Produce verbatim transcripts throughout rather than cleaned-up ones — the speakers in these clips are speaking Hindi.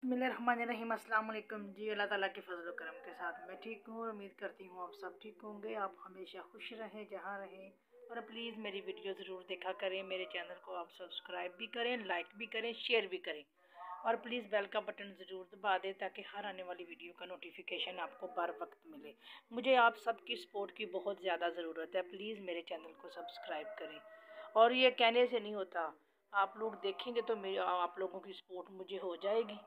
बिस्मिल्लाहिर्रहमानिर्रहीम। अस्सलाम वालेकुम जी। अल्लाह ताला के फजल करम के साथ मैं ठीक हूँ और उम्मीद करती हूँ आप सब ठीक होंगे। आप हमेशा खुश रहें जहाँ रहें और प्लीज़ मेरी वीडियो ज़रूर देखा करें। मेरे चैनल को आप सब्सक्राइब भी करें, लाइक भी करें, शेयर भी करें और प्लीज़ बेल का बटन ज़रूर दबा दें ताकि हर आने वाली वीडियो का नोटिफिकेशन आपको बर वक्त मिले। मुझे आप सबकी सपोर्ट की बहुत ज़्यादा ज़रूरत है। प्लीज़ मेरे चैनल को सब्सक्राइब करें और ये कहने से नहीं होता, आप लोग देखेंगे तो मेरे आप लोगों की सपोर्ट मुझे हो जाएगी।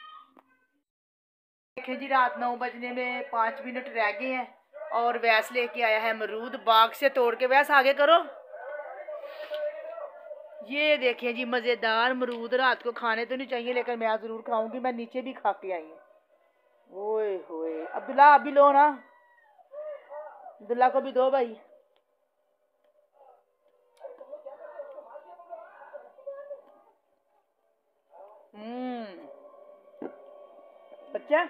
देखें जी, रात नौ बजने में पाँच मिनट रह गए हैं और वैस लेके आया है अमरूद बाग से तोड़ के। वैस आगे करो। ये देखें जी, मज़ेदार अमरूद। रात को खाने तो नहीं चाहिए लेकिन मैं ज़रूर खाऊंगी। मैं नीचे भी खा के आई हूँ। ओए होए, अब्दुल्ला आप भी लो ना, अब्दुल्ला को भी दो भाई। हम्म बच्चा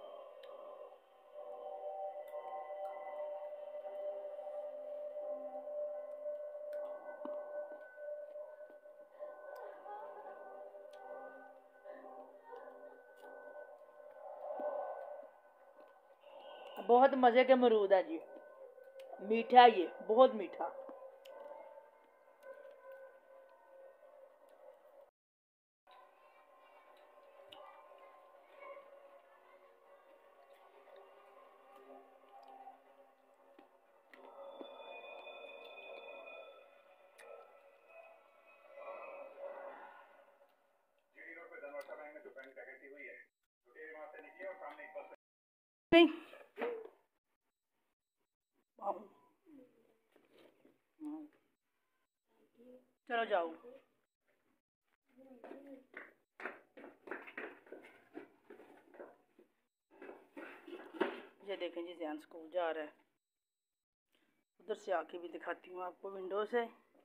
बहुत मज़े के अमरूद है जी। मीठा है, ये बहुत मीठा। नहीं चलो जाओ। ये देखें जी, ज़ियान स्कूल जा रहा है। उधर से आके भी दिखाती हूँ आपको विंडो से।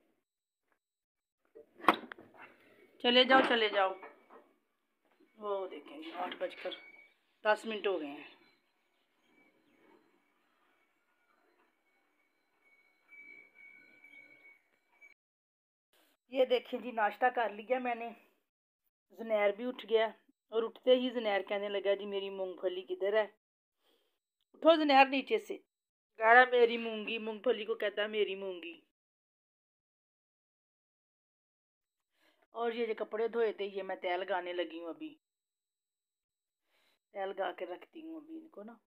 चले जाओ चले जाओ। वो देखें जी, आठ बजकर दस मिनट हो गए हैं। ये देखें जी, नाश्ता कर लिया मैंने। ज़ुनैर भी उठ गया और उठते ही ज़ुनैर कहने लगा जी मेरी मूंगफली किधर है। उठो ज़ुनैर नीचे से। कह रहा मेरी मूंगी। मूंगफली को कहता है मेरी मूंगी। और ये जो कपड़े धोए थे ये मैं तैल लगाने लगी हूँ। अभी तैल लगा के रखती हूँ अभी इनको ना।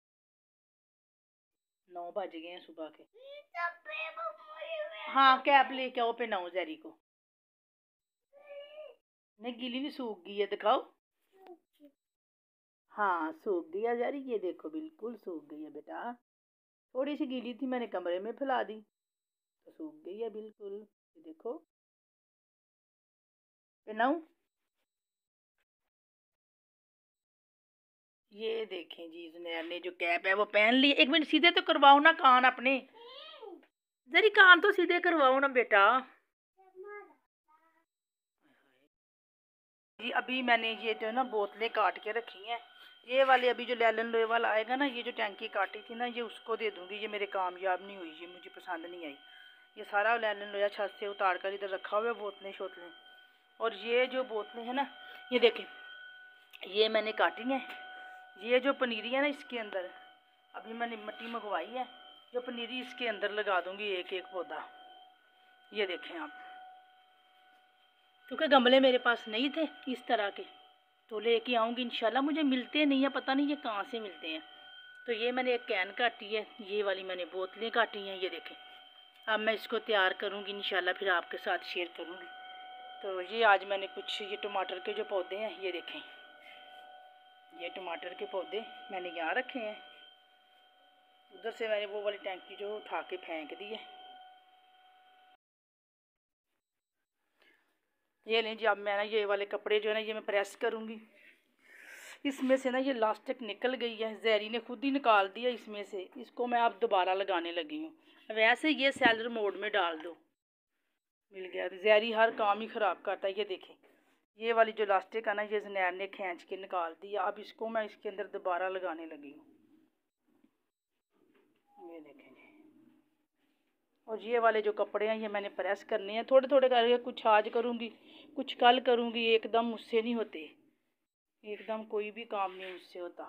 नौ बज गए हैं सुबह के। हाँ कैप लेके आओ, पहनाओ जैरी को। नहीं गीली नहीं, सूख गई है, दिखाओ। हाँ सूख गई है जैरी, ये देखो बिल्कुल सूख गई है बेटा। थोड़ी सी गीली थी, मैंने कमरे में फैला दी तो सूख गई है बिल्कुल। ये देखो, पहनाऊं। ये देखें जी, ज़ुनैर ने जो कैप है वो पहन ली। एक मिनट सीधे तो करवाओ ना कान अपने, जरी कान तो सीधे करवाओ ना बेटा जी। अभी मैंने ये जो ना बोतलें काट के रखी हैं। ये वाले अभी जो लैलन लोहे वाला आएगा ना, ये जो टैंकी काटी थी ना, ये उसको दे दूंगी। ये मेरे कामयाब नहीं हुई, ये मुझे पसंद नहीं आई। ये सारा लैलन लोहा छत से उतार कर इधर रखा हुआ है, बोतलें शोतलें। और ये जो बोतलें हैं ना, ये देखें, ये मैंने काटी हैं। ये जो पनीरी है ना, इसके अंदर अभी मैंने मिट्टी मंगवाई है। जो पनीरी इसके अंदर लगा दूंगी एक एक पौधा। ये देखें आप, क्योंकि गमले मेरे पास नहीं थे इस तरह के, तो लेके आऊँगी इंशाल्लाह। मुझे मिलते नहीं है, पता नहीं ये कहाँ से मिलते हैं। तो ये मैंने एक कैन काटी है, ये वाली मैंने बोतलें काटी हैं। ये देखें, अब मैं इसको तैयार करूँगी इंशाल्लाह, फिर आपके साथ शेयर करूँगी। तो ये आज मैंने कुछ ये टमाटर के जो पौधे हैं, ये देखें, ये टमाटर के पौधे मैंने यहाँ रखे हैं। उधर से मैंने वो वाली टैंकी जो उठा के फेंक दी है। ये लें जी, अब मैं ना ये वाले कपड़े जो है ना, ये मैं प्रेस करूँगी। इसमें से ना ये लास्टिक निकल गई है, जैरी ने खुद ही निकाल दिया इसमें से। इसको मैं अब दोबारा लगाने लगी हूँ। वैसे ये सेलर मोड में डाल दो, मिल गया। जैरी हर काम ही ख़राब करता है। ये देखें, ये वाली जो लास्टिक है ना, ये ज़ुनैर ने खींच के निकाल दिया। अब इसको मैं इसके अंदर दोबारा लगाने लगी हूँ। ये देखें जी, और ये वाले जो कपड़े हैं ये मैंने प्रेस करने हैं थोड़े थोड़े करके। कुछ आज करूँगी, कुछ कल करूँगी, एकदम मुझसे नहीं होते। एकदम कोई भी काम नहीं मुझसे होता।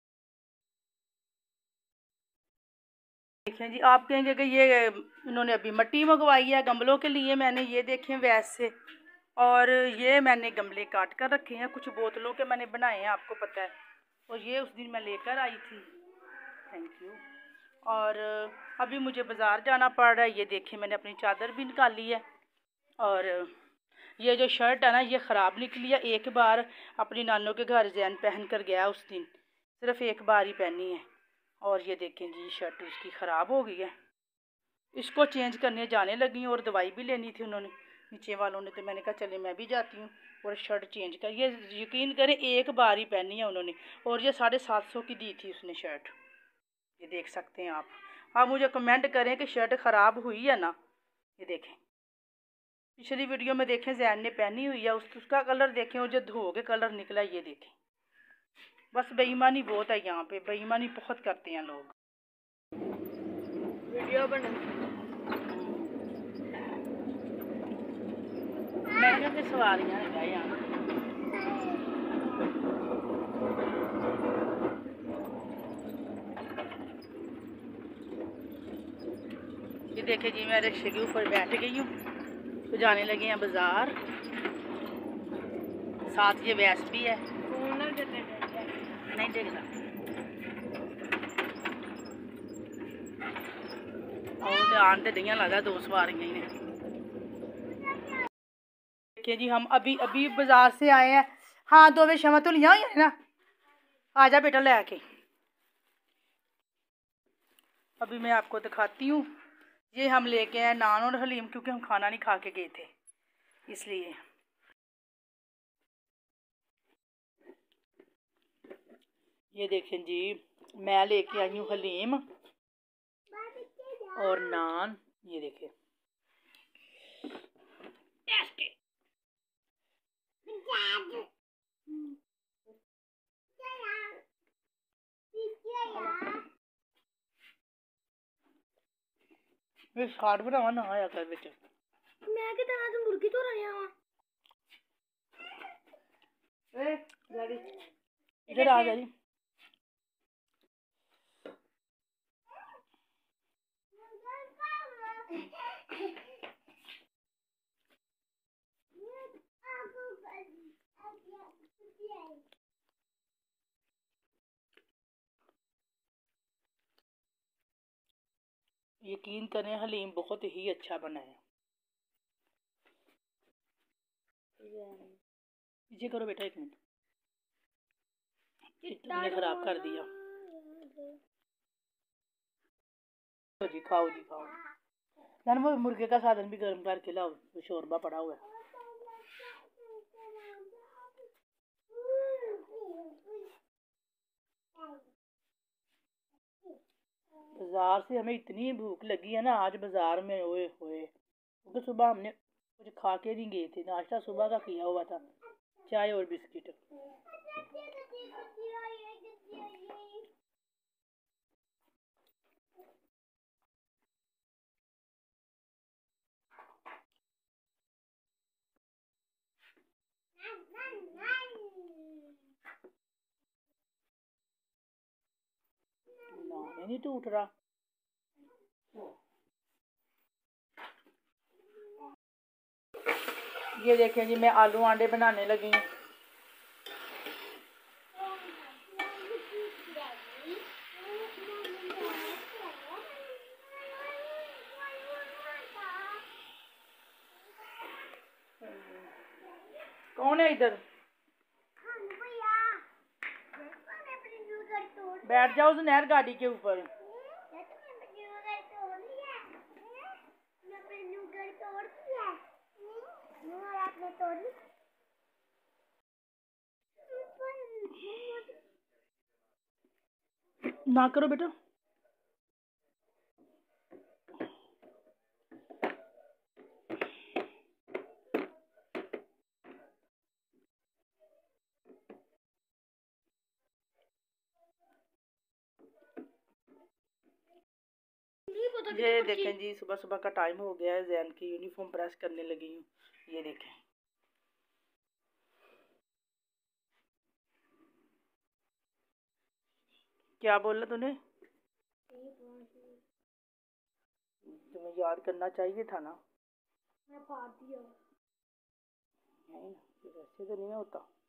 देखें जी, आप कहेंगे कि ये इन्होंने अभी मिट्टी मंगवाई है गमलों के लिए। मैंने ये देखें वैसे, और ये मैंने गमले काट कर रखे हैं, कुछ बोतलों के मैंने बनाए हैं, आपको पता है। और ये उस दिन मैं लेकर आई थी, थैंक यू। और अभी मुझे बाज़ार जाना पड़ रहा है। ये देखें मैंने अपनी चादर भी निकाली है। और ये जो शर्ट है ना, ये ख़राब निकली है। एक बार अपनी नानों के घर जैन पहन कर गया उस दिन, सिर्फ एक बार ही पहनी है। और ये देखें जी, शर्ट उसकी ख़राब हो गई है। इसको चेंज करने जाने लगी, और दवाई भी लेनी थी उन्होंने, नीचे वालों ने। तो मैंने कहा चले मैं भी जाती हूँ और शर्ट चेंज कर। ये यकीन करें एक बार ही पहनी है उन्होंने, और ये साढ़े सात सौ की दी थी उसने शर्ट। ये देख सकते हैं आप। आप मुझे कमेंट करें कि शर्ट ख़राब हुई है ना। ये देखें, पिछली वीडियो में देखें जैन ने पहनी हुई है, उस उसका कलर देखें, और जो धो के कलर निकला। ये देखें, बस बेईमानी बहुत है यहाँ पे, बेईमानी बहुत करते हैं लोग। वीडियो बना महंगे के सवारियाँ है यहाँ। ये देखे जी, मैं रिक्शे के ऊपर बैठ गई हूँ, तो जाने लगे हैं बाज़ार। साथ ये वैस भी है, नहीं देखना। और आन तो डियाँ लगा दो सवारियाँ ने। देखिए जी, हम अभी अभी बाज़ार से आए हैं। हाँ, दो वे शमा तो लिया हुई है ना, आजा बेटा ले आके। अभी मैं आपको दिखाती हूँ। ये हम लेके आए नान और हलीम, क्योंकि हम खाना नहीं खा के गए थे, इसलिए। ये देखें जी, मैं लेके आई हूँ हलीम और नान। ये देखें, मैं शार्ट बनावा ना आया कर बेटे। मैं के तरह तो मुर्गी तो रहा हूं। ए गाड़ी इधर आ जा। यकीन करें, हलीम बहुत ही अच्छा बना है। पीछे करो बेटा एक मिनट, तुमने खराब कर दिया। तो जी खाओ जी खाओ। जान वो मुर्गे का साधन भी गर्म करके लाओ, वो शोरबा पड़ा हुआ है। बाजार से हमें इतनी भूख लगी है ना आज बाजार में, ओए होए। क्योंकि तो सुबह हमने कुछ खा के नहीं गए थे, नाश्ता सुबह का किया हुआ था, चाय और बिस्किट। ना नहीं टूट रहा। ये देखें जी, मैं आलू आंडे बनाने लगी हूँ। कौन है इधर? बैठ जाओ उस नहर गाड़ी के ऊपर। ना करो बेटा। ये देखें जी, सुबह सुबह का टाइम हो गया है, जैन की यूनिफॉर्म प्रेस करने लगी हूँ। ये देखें, क्या बोला तूने? तुम्हें याद करना चाहिए था ना। मैं फाड़ दिया। नहीं ना, फिर ऐसे तो नहीं होता।